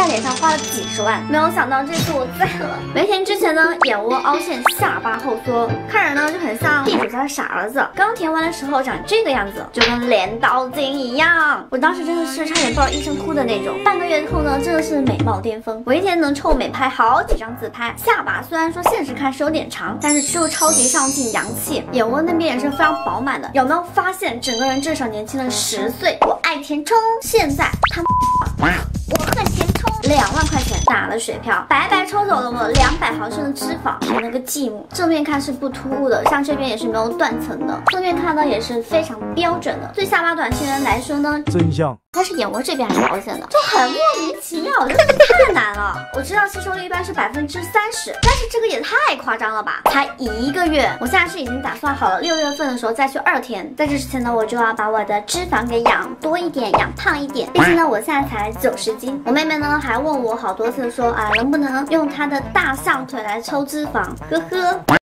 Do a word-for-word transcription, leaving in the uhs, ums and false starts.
在脸上花了几十万，没有想到这次我栽了。没填之前呢，眼窝凹陷，下巴后缩，看着呢就很像地主家的傻儿子。刚填完的时候长这个样子，就跟镰刀精一样。我当时真的是差点抱着医生哭的那种。半个月后呢，真的是美貌巅峰，我一天能臭美拍好几张自拍。下巴虽然说现实看是有点长，但是吃入超级上镜洋气，眼窝那边也是非常饱满的。有没有发现整个人至少年轻了十岁？我爱填充，现在他我恨填充，两万块钱打了水漂，白白抽走了我两百毫升的脂肪，填了个寂寞。正面看是不突兀的，像这边也是没有断层的，侧面看呢也是非常标准的。对下巴短期人来说呢， 真相它是眼窝这边还是凹陷的，就很莫名其妙，真的太难了。我知道吸收率一般是百分之三十，但是这个也太夸张了吧？才一个月，我现在是已经打算好了，六月份的时候再去二填。在这之前呢，我就要把我的脂肪给养多一点，养胖一点。毕竟呢，我现在才九十斤。我妹妹呢还问我好多次说啊，能不能用她的大象腿来抽脂肪？呵呵。